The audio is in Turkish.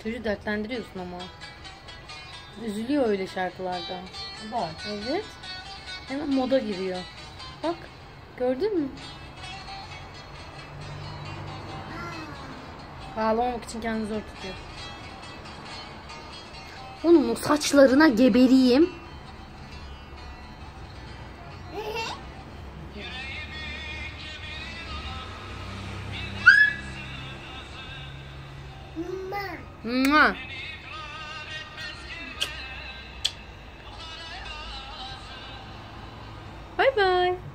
Çocuğu dertlendiriyorsun ama. Üzülüyor öyle şarkılarda. Bak. Evet. Hemen moda giriyor. Bak. Gördün mü? Ağlamamak için kendini zor tutuyor. Onun o saçlarına geberiyim. Mua. Bye bye.